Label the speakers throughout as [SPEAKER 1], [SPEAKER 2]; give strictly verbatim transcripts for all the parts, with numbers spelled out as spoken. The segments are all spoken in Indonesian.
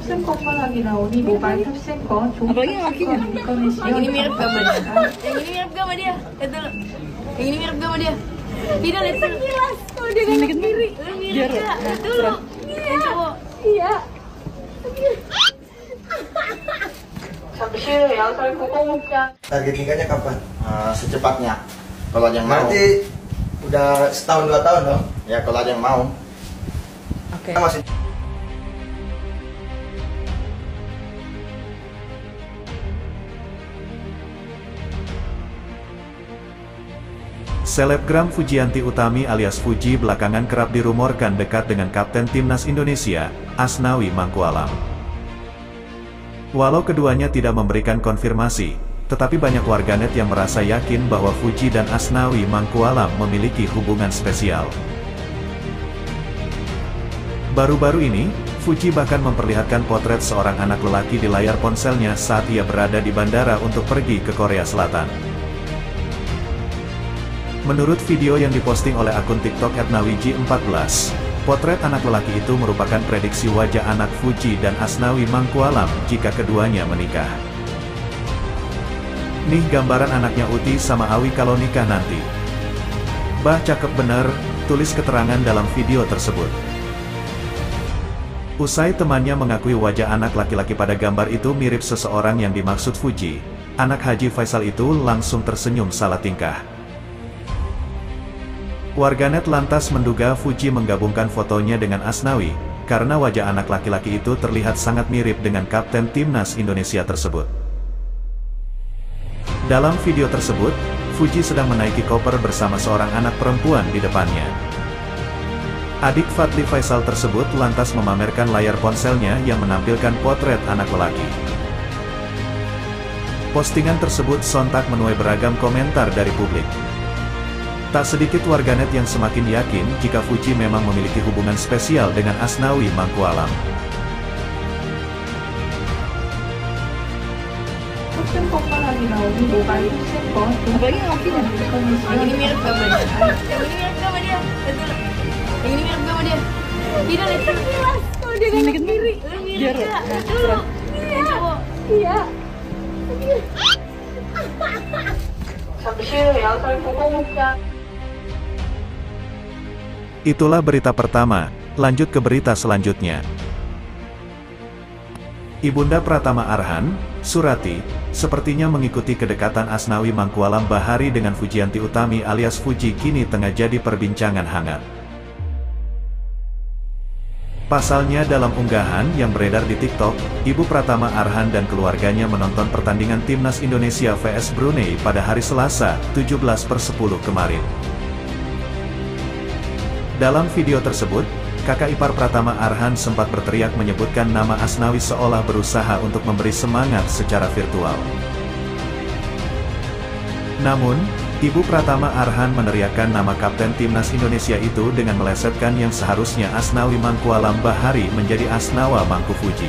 [SPEAKER 1] 탑승권만 확인하오니 모바일 탑승권, 종이
[SPEAKER 2] Apalagi yang lakinya.
[SPEAKER 1] 탑승권 꺼내시면
[SPEAKER 2] Yang ini mirip gak sama dia? Yang ini mirip gak sama dia? Lihat dulu. Yang ini mirip gak sama dia? Tidak, lihat dulu. Sekilas. Kalau dia nggak mirip. Lu mirip gak? Lihat dulu. Yang cowok. Iya.
[SPEAKER 1] 잠시 후 야설 구공목장
[SPEAKER 3] Target nikahnya kapan?
[SPEAKER 4] Uh, secepatnya. Kalau ada yang mau.
[SPEAKER 3] Berarti udah setahun dua tahun dong?
[SPEAKER 4] Ya kalau ada yang mau.
[SPEAKER 2] Oke.
[SPEAKER 3] Kita masih
[SPEAKER 5] Selebgram Fujianti Utami alias Fuji belakangan kerap dirumorkan dekat dengan Kapten Timnas Indonesia, Asnawi Mangkualam. Walau keduanya tidak memberikan konfirmasi, tetapi banyak warganet yang merasa yakin bahwa Fuji dan Asnawi Mangkualam memiliki hubungan spesial. Baru-baru ini, Fuji bahkan memperlihatkan potret seorang anak lelaki di layar ponselnya saat ia berada di bandara untuk pergi ke Korea Selatan. Menurut video yang diposting oleh akun TikTok et nawiji empat belas, potret anak lelaki itu merupakan prediksi wajah anak Fuji dan Asnawi Mangkualam jika keduanya menikah. Nih gambaran anaknya Uti sama Awi kalau nikah nanti. Bah cakep bener, tulis keterangan dalam video tersebut. Usai temannya mengakui wajah anak laki-laki pada gambar itu mirip seseorang yang dimaksud Fuji, anak Haji Faisal itu langsung tersenyum salah tingkah. Warganet lantas menduga Fuji menggabungkan fotonya dengan Asnawi, karena wajah anak laki-laki itu terlihat sangat mirip dengan Kapten Timnas Indonesia tersebut. Dalam video tersebut, Fuji sedang menaiki koper bersama seorang anak perempuan di depannya. Adik Fadli Faisal tersebut lantas memamerkan layar ponselnya yang menampilkan potret anak lelaki. Postingan tersebut sontak menuai beragam komentar dari publik. Tak sedikit warganet yang semakin yakin jika Fuji memang memiliki hubungan spesial dengan Asnawi Mangkualam.
[SPEAKER 1] 탑승권만 확인하오니 모바일 탑승권, 종이
[SPEAKER 2] Apalagi yang lakinya.
[SPEAKER 1] 탑승권
[SPEAKER 2] Yang ini
[SPEAKER 1] 꺼내시면
[SPEAKER 2] mirip gak sama dia? Yang ini mirip gak sama dia? Lihat dulu. Yang ini mirip gak sama dia? Tidak, lihat dulu. Sekilas. Kalau dia nggak mirip. Lu mirip gak? Lihat dulu. Yang cowok. Iya.
[SPEAKER 1] 잠시 후 야설 구공목장
[SPEAKER 5] Itulah berita pertama, lanjut ke berita selanjutnya. Ibunda Pratama Arhan, Surati, sepertinya mengikuti kedekatan Asnawi Mangkualam Bahari dengan Fujianti Utami alias Fuji kini tengah jadi perbincangan hangat. Pasalnya dalam unggahan yang beredar di TikTok, Ibu Pratama Arhan dan keluarganya menonton pertandingan Timnas Indonesia vs Brunei pada hari Selasa, tujuh belas per sepuluh kemarin. Dalam video tersebut, kakak ipar Pratama Arhan sempat berteriak menyebutkan nama Asnawi seolah berusaha untuk memberi semangat secara virtual. Namun, Ibu Pratama Arhan meneriakkan nama Kapten Timnas Indonesia itu dengan melesetkan yang seharusnya Asnawi Mangkualam Bahari menjadi Asnawa Mangku Fuji.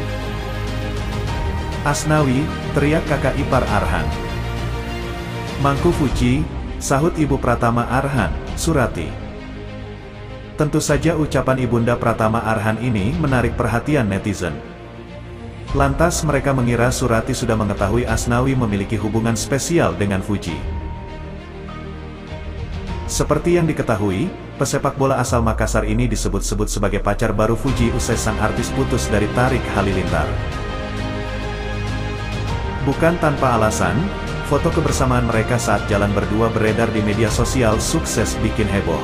[SPEAKER 5] Asnawi, teriak kakak ipar Arhan. Mangku Fuji, sahut Ibu Pratama Arhan, Surati. Tentu saja ucapan Ibunda Pratama Arhan ini menarik perhatian netizen. Lantas mereka mengira Surati sudah mengetahui Asnawi memiliki hubungan spesial dengan Fuji. Seperti yang diketahui, pesepak bola asal Makassar ini disebut-sebut sebagai pacar baru Fuji usai sang artis putus dari Tarik Halilintar. Bukan tanpa alasan, foto kebersamaan mereka saat jalan berdua beredar di media sosial sukses bikin heboh.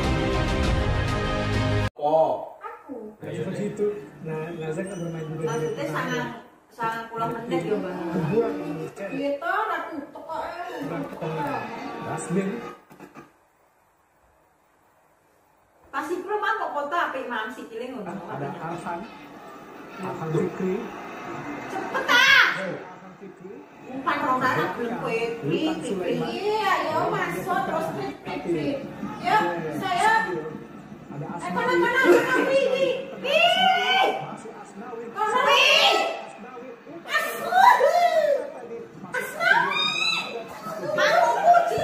[SPEAKER 6] Seperti itu. Nah, Nazar kan bermain juga.
[SPEAKER 7] Maksudnya sangat sangat pulang mendek ya bang.
[SPEAKER 6] Kuburan menikah.
[SPEAKER 7] Iya toh, ratu toko
[SPEAKER 6] Rasmin.
[SPEAKER 7] pasti belum apa kota apa imam si kiling udah.
[SPEAKER 6] Ada Alvan. Alvan Fikri.
[SPEAKER 7] Cepet ah.
[SPEAKER 6] Alvan Fikri.
[SPEAKER 7] Umpan rosana belum kue. Iya, ayo masuk terus Fikri. Ya, saya.
[SPEAKER 6] Ada
[SPEAKER 7] Eh,
[SPEAKER 6] Asnawi.
[SPEAKER 7] mana mana mana Fikri. Fikri.
[SPEAKER 6] Masih Asnawi.
[SPEAKER 7] Fikri.
[SPEAKER 6] Asnawi.
[SPEAKER 7] Asnawi. Mau puji.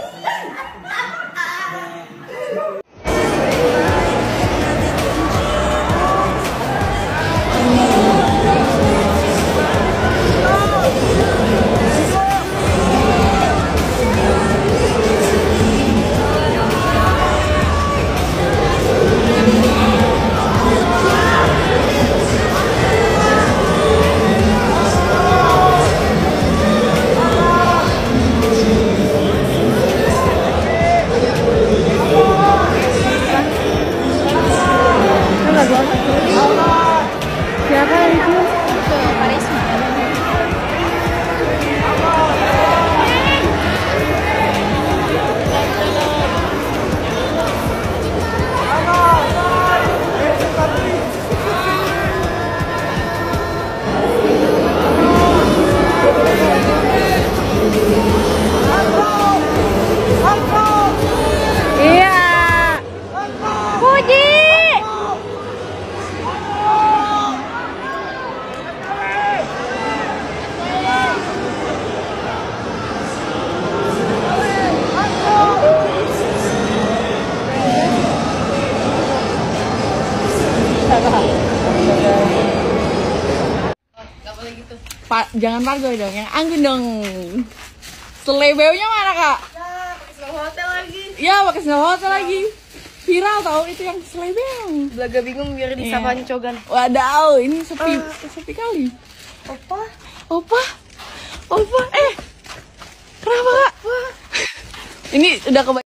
[SPEAKER 2] menuju ke Karisma. Iya. Puji. Pak, jangan pargoy dong, yang anggun dong. Selebeunya mana kak?
[SPEAKER 7] Snow hotel lagi.
[SPEAKER 2] Ya, pakai snow hotel lagi. Viral tau itu yang selebeu.
[SPEAKER 7] Belaga bingung biar disapa
[SPEAKER 2] Iya.
[SPEAKER 7] cogan.
[SPEAKER 2] Wadaw, ini sepi, sepi kali.
[SPEAKER 7] Opa,
[SPEAKER 2] Opa, opa, eh, kenapa kak? Ini udah kebanyakan.